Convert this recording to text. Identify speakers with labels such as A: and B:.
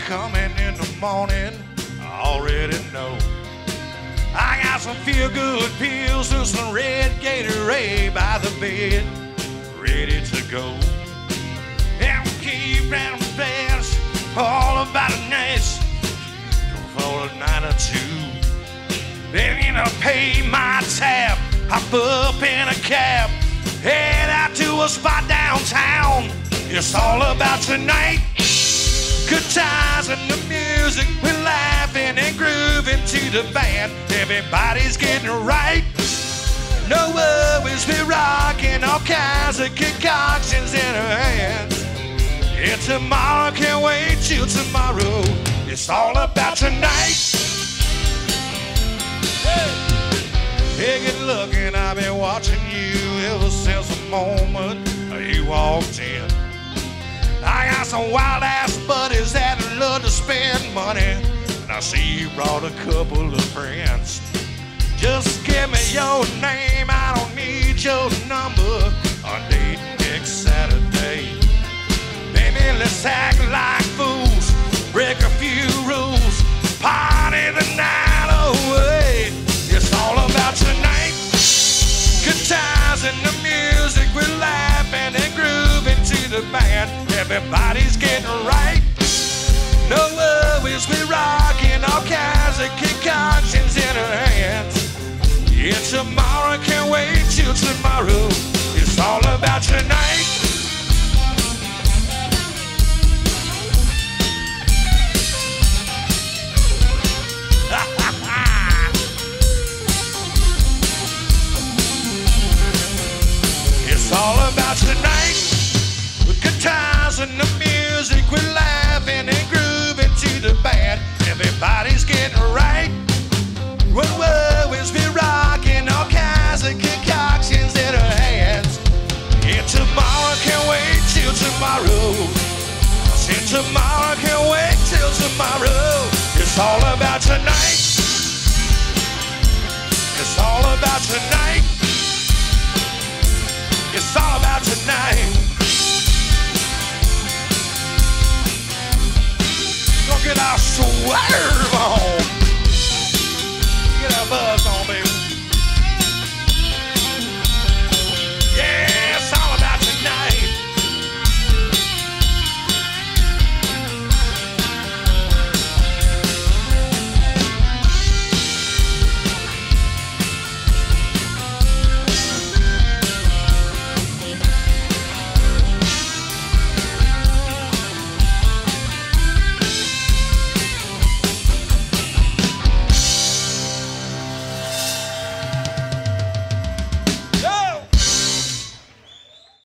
A: coming in the morning, I already know. I got some feel-good pills and some red Gatorade by the bed, ready to go. And we keep round the best, all about a nest, for a night or two. Then you know, pay my tab, hop up in a cab, head out to a spot downtown. It's all about tonight. Good times and the music, we're laughing and grooving to the band. Everybody's getting right. No worries, we're rocking all kinds of concoctions in our hands. And tomorrow, can't wait till tomorrow. It's all about tonight. Hey, good looking, I've been watching you ever since the moment you walked in. I got some wild ass buddies that love to spend money, and I see you brought a couple of friends. Just give me your name, I don't need your number. On date next Saturday, baby, let's act like fools, break a few rules, party the night away. It's all about tonight. Good times and the music, we're laughing and grooving to the band. Everybody's getting right. No worries, we're rocking all kinds of concoctions in our hands. Yeah, tomorrow, can't wait till tomorrow. It's all about tonight. It's all about tonight. With good times and the music, we're laughing and grooving to the band. Everybody's getting right. What worries, we're rocking all kinds of concoctions in our hands. Yeah, tomorrow, can't wait till tomorrow. Said tomorrow, can't wait till tomorrow. It's all about tonight. It's all about tonight.